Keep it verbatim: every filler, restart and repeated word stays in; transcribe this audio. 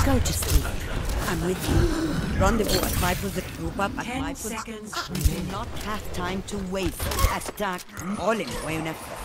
Go to sleep. I'm with you. Rendezvous at my position. Group up at Ten my position. seconds We do not have time to waste. Attack. All in way